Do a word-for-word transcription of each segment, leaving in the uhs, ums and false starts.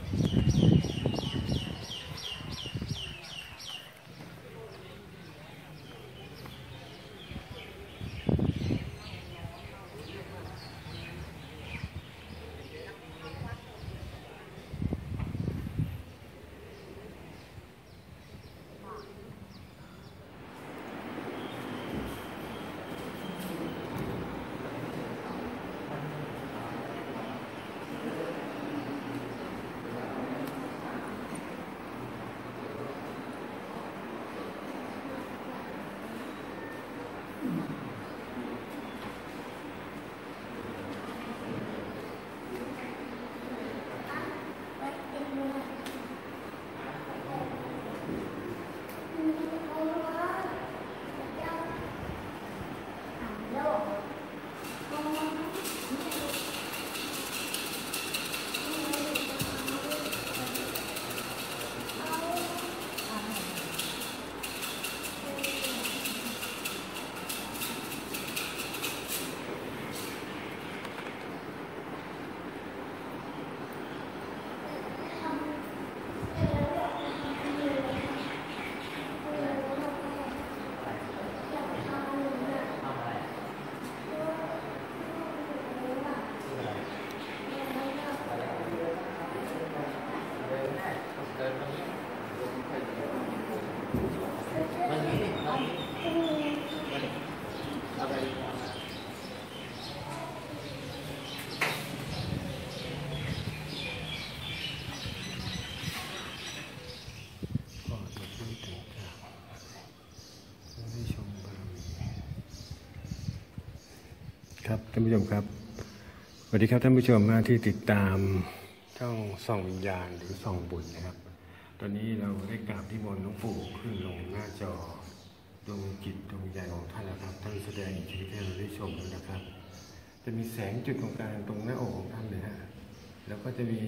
ครับท่านผู้ชมครับสวัสดีครับท่านผู้ชมที่ติดตามช่องส่องวิญญาณหรือส่องบุญนะครับตอนนี้เราได้กราบที่มนต์หลวงปู่ขึ้นลงหน้าจอดวงจิตดวงวิญญาณของท่านแล้วครับท่านแสดงชีวิตให้เราได้ชมแล้วนะครับจะมีแสงจุดตรงกลางตรงหน้าอกของท่านเลยฮะแล้วก็จะมี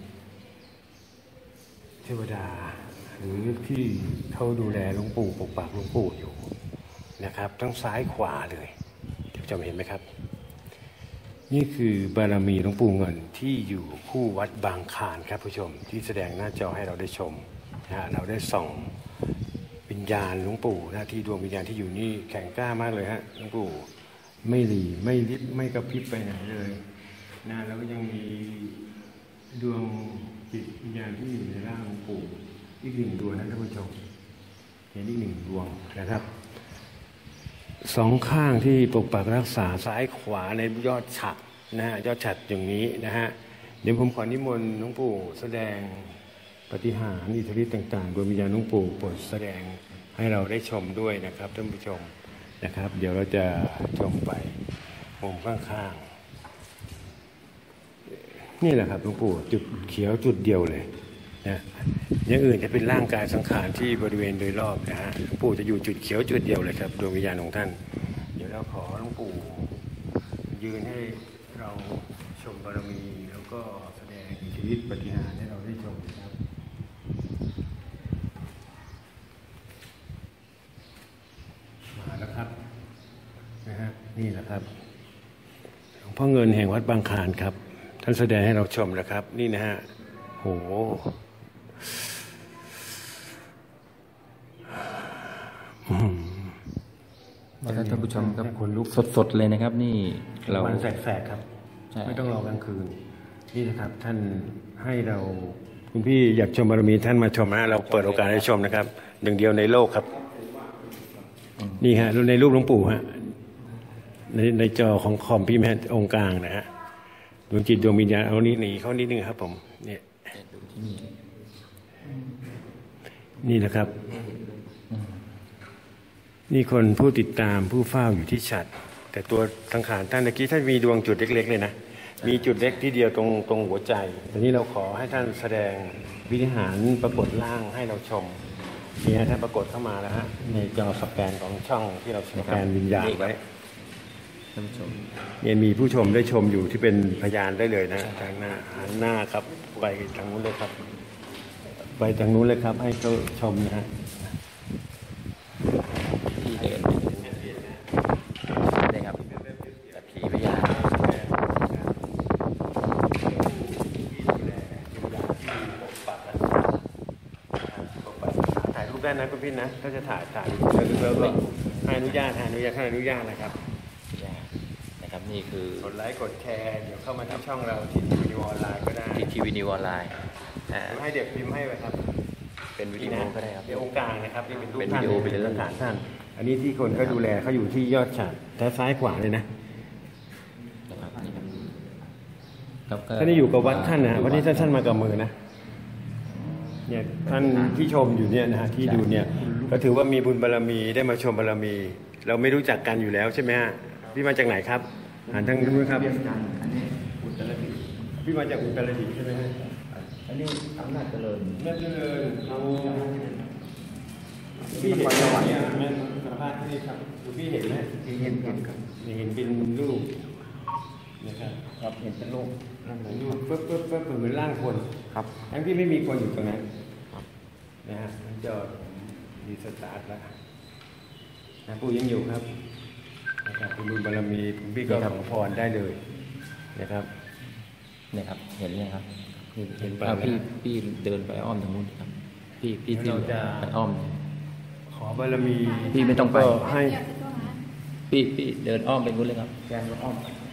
เทวดาหรือที่เขาดูแลหลวงปู่ปกปักหลวงปู่อยู่นะครับทั้งซ้ายขวาเลยท่านผู้ชมเห็นไหมครับนี่คือบารมีหลวงปู่เงินที่อยู่คู่วัดบางคานครับผู้ชมที่แสดงหน้าจอให้เราได้ชมนะฮะเราได้ส่องวิญญาณหลวงปู่นะที่ดวงวิญญาณที่อยู่นี่แข็งกล้ามากเลยฮะหลวงปู่ไม่หลีไม่ลิบไม่กระพริบไปไหนเลยนะแล้วก็ยังมีดวงจิตวิญญาณที่อยู่ในร่างหลวงปู่อีกหนึ่งดวงนะท่านผู้ชมเห็นอีกหนึ่งดวงนะครับสองข้างที่ปกปักรักษาซ้ายขวาในยอดฉัตรนะฮะยอดฉัตรอย่างนี้นะฮะเดี๋ยวผมขอนิมนต์หลวงปู่แสดงปาฏิหาริย์อิทธิฤทธิ์ต่างๆโดยวิญญาณหลวงปู่โปรดแสดงให้เราได้ชมด้วยนะครับท่านผู้ชมนะครับเดี๋ยวเราจะชมไปมุมข้างๆนี่แหละครับหลวงปู่จุดเขียวจุดเดียวเลยนะอย่างอื่นจะเป็นร่างกายสังขารที่บริเวณโดยรอบนะฮะหลวงปู่จะอยู่จุดเขียวจุดเดียวเลยครับดวงวิญญาณของท่านเดี๋ยวเราขอหลวงปู่ยืนให้เราชมบารมีแล้วก็แสดงชีวิตปาฏิหาริย์ให้เราได้ชมครับมาแล้วครับนะฮะนี่แหละครับหลวงพ่อเงินแห่งวัดบางคานครับท่านแสดงให้เราชมแล้วครับนี่นะฮะโหท่านผู้ชมครับคนลุกสดๆเลยนะครับนี่เราวันแสกๆครับไม่ต้องรอกลางคืนนี่นะครับท่านให้เราคุณพี่อยากชมบารมีท่านมาชมนะเราเปิดโอกาสให้ชมนะครับหนึ่งเดียวในโลกครับนี่ฮะในรูปหลวงปู่ฮะในในจอของคอมพี่แม่องค์กลางนะฮะดวงจิตดวงวิญญาณเอานี้หนีเขานิดนึงครับผมเนี่ยนี่นะครับนี่คนผู้ติดตามผู้เฝ้าอยู่ที่ฉัตรแต่ตัวสังขารท่านเมื่อกี้ท่านมีดวงจุดเล็กๆเลยนะมีจุดเล็กที่เดียวตรงตรงหัวใจทีนี้เราขอให้ท่านแสดงวิหารปรากฏร่างให้เราชมนี่ฮะท่านปรากฏเข้ามาแล้วฮะในจอสแกนของช่องที่เราสแกนวิญญาณไว้ท่านผู้ชมเนี่ยมีผู้ชมได้ชมอยู่ที่เป็นพยานได้เลยนะทางหน้าหันหน้าครับไปทางนู้นเลยครับไปทางนู้นเลยครับให้เขาชมนะฮะที่เดินได้ครับแต่ผีพยานบได้นะคุณพี่นะถ้าจะถ่ายถ่ายแล้วก็ให้อนุญาตให้อนุญาตให้อนุญาตนะครับนะครับนี่คือกดไลค์กดแชร์เดี๋ยวเข้ามาที่ช่องเราที่ทีวีนิวออนไลน์ก็ได้ที่ทีวีนิวออนไลน์ให้เด็กพิมพ์ให้ไปครับเป็นวิดีโอก็ได้ครับเป็นองค์การนะครับนี่เป็นรูปท่านเป็นหลักฐานท่านอันนี้ที่คนเขาดูแลเขาอยู่ที่ยอดฉัตรแท้ซ้ายขวาเลยนะท่านนี่อยู่กับวัดท่านนะวันนี้ท่านท่านมากับมือนะเนี่ยท่านที่ชมอยู่เนี่ยนะฮะที่ดูเนี่ยก็ถือว่ามีบุญบารมีได้มาชมบารมี เราไม่รู้จักกันอยู่แล้วใช่ไหมฮะพี่มาจากไหนครับอ่านทางนู้นครับอันนี้อุตรดิตถ์พี่มาจากอุตรดิตถ์ใช่ไหมฮะอันนี้อำนาจเจริญอำนาจเจริญเราพี่เห็นไหมเนี่ยสัมภาษณ์ที่ครับพี่เห็นไหมที่เห็นเห็นครับเห็นเป็นรูปนะครับครับเห็นเป็นรูปร่างรูปเปิ๊บเปิ๊บเปิ๊บเหมือนร่างคนครับทั้งที่ไม่มีคนอยู่ตรงนั้นนะฮะมันจะดีสตาร์ทแล้วนะผู้ยังอยู่ครับนะครับคุณบุญบารมีพี่ก็ขอพรได้เลยนะครับเนี่ยครับเห็นเลยครับเห็นเอาพี่พี่เดินไปอ้อมทางนู้นครับพี่พี่ที่ไปอ้อมขอบารมีพี่ไม่ต้องไปให้พี่พี่เดินอ้อมไปนู้นเลยครับแกนอ้อม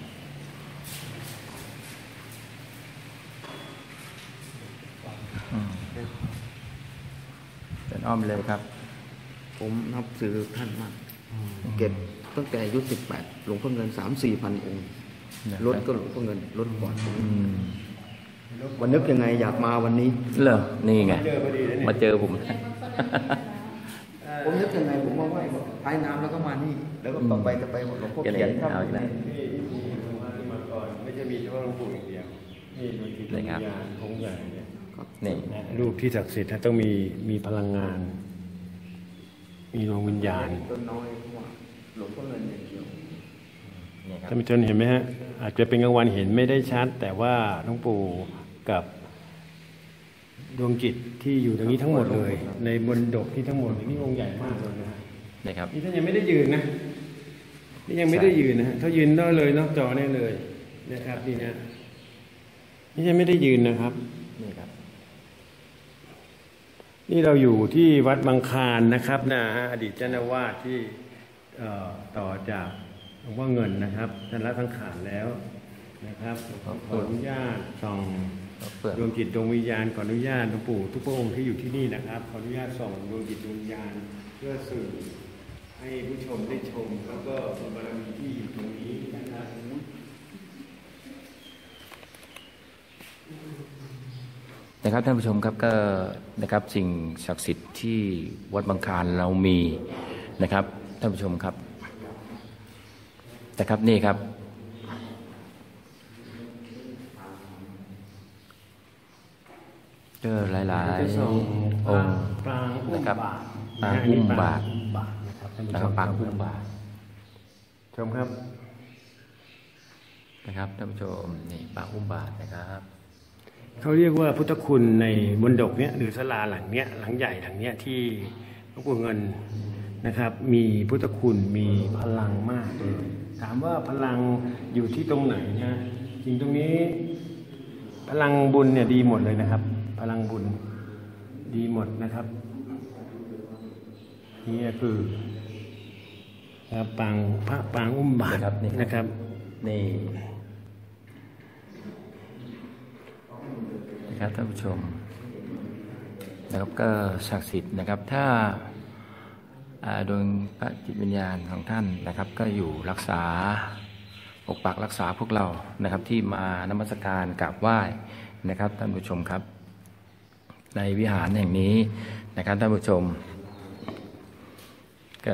เดินอ้อมเลยครับผมนับถือท่านมากเก็บตั้งแต่อายุสิบแปดหลวงพ่อเงินสามสี่พันองค์รถก็หลวงพ่อเงินรถก่อนวันนึกยังไงอยากมาวันนี้เหรอนี่ไงมาเจอผมผมนึกยังไงผมมาไหว้ท้ายน้ำแล้วก็มานี่แล้วก็ต่อไปจะไปหลวงพ่อเขียนครับไม่ใช่มีเฉพาะหลวงปู่อย่างเดียวนี่มีจิตวิญญาณของใหญ่เนี่ยนี่รูปที่ศักดิ์สิทธิ์ต้องมีมีพลังงานมีดวงวิญญาณต้นน้อยเพราะว่าหลวงพ่อเงินอย่างเดียวท่านผู้ชมเห็นไหมฮะอาจจะเป็นกลางวันเห็นไม่ได้ชัดแต่ว่าหลวงปู่กับดวงจิตที่อยู่ตรงนี้ทั้งหมดเลยในมณฑปที่ทั้งหมดนี่องค์ใหญ่มากเลยนะนะครับนี่ท่านยังไม่ได้ยืนนะนี่ยังไม่ได้ยืนนะฮะถ้ายืนได้เลยนอกจอแน่เลยนะครับนี่นะนี่ยังไม่ได้ยืนนะครับนี่ครับนี่เราอยู่ที่วัดบางคลานนะครับนะฮะอดีตเจ้าอาวาสที่ต่อจากหลวงพ่อเงินนะครับท่านละสังขารแล้วนะครับขออนุญาตส่องดวงจิตดวงวิญญาณขออนุญาตหลวงปู่ทุกพระองค์ที่อยู่ที่นี่นะครับขออนุญาตส่องดวงจิตดวงวิญญาณเพื่อสื่อให้ผู้ชมได้ชมแล้วก็บารมีที่อยู่ตรงนี้นะครับนะครับท่านผู้ชมครับก็นะครับสิ่งศักดิ์สิทธิ์ที่วัดบางคลานเรามีนะครับท่านผู้ชมครับนะครับนี่ครับก็หลายๆองค์นะครับปางอุ้มบาทนะครับปางอุ้มบาทชมครับนะครับท่านผู้ชมนี่ปางอุ้มบาทนะครับเขาเรียกว่าพุทธคุณในมณฑปเนี้ยหรือศาลาหลังเนี้ยหลังใหญ่หลังเนี้ยที่หลวงปู่เงินนะครับมีพุทธคุณมีพลังมากเลยถามว่าพลังอยู่ที่ตรงไหนนะจริงตรงนี้พลังบุญเนี่ยดีหมดเลยนะครับพลังบุญดีหมดนะครับนี่คือปางพระปางอุ้มบาตรนะครับนี่นะครับท่านผู้ชมนะครับก็ศักดิ์สิทธิ์นะครับถ้าดวงพระจิตวิญญาณของท่านนะครับก็อยู่รักษาปกปักรักษาพวกเรานะครับที่มานมัสการกราบไหว้นะครับท่านผู้ชมครับในวิหารแห่งนี้นะครับท่านผู้ชมก็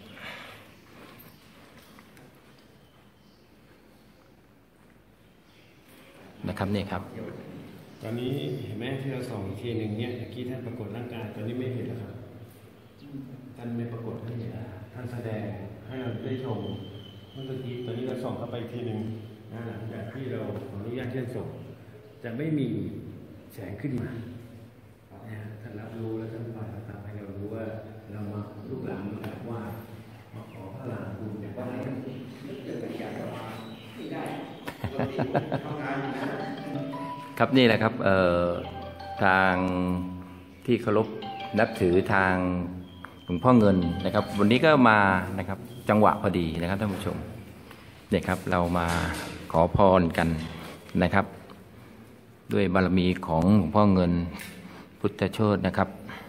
นะครับนี่ครับตอนนี้เห็นไหมที่เราส่องอีกทีหนึ่งเนี่ยเมื่อกี้ท่านปรากฏร่างกายตอนนี้ไม่เห็นแล้วครับท่านไม่ปรากฏให้เห็นท่านแสดงให้เราได้ชมเมื่อกี้ตอนนี้เราส่องเข้าไปอีกทีหนึ่งนะหลังจากที่เราขออนุญาตเชื่อมส่งจะไม่มีแสงขึ้นมาท่านรับรู้และท่านฝ่ายต่างให้เรารู้ว่าเรามาลูกหลานมาไหว้มาขอพระหลานบุญเนี่ยได้ครับนี่แหละครับทางที่เคารพนับถือทางหลวงพ่อเงินนะครับวันนี้ก็มานะครับจังหวะพอดีนะครับท่านผู้ชมเนี่ยครับเรามาขอพรกันนะครับด้วยบารมีของหลวงพ่อเงินพุทธโชตินะครับ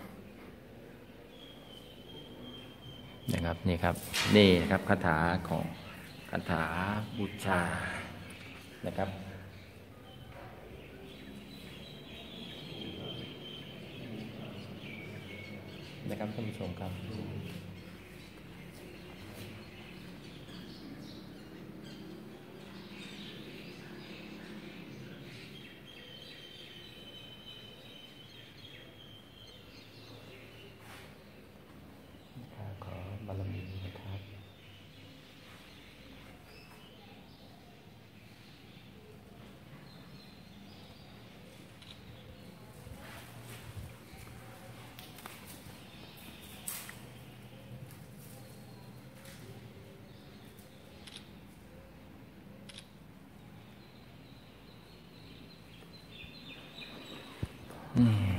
นะครับนี่ครับนี่นะครับคาถาของคาถาบูชานะครับนะครับท่านผู้ชมครับขอบารมีนะครับอืม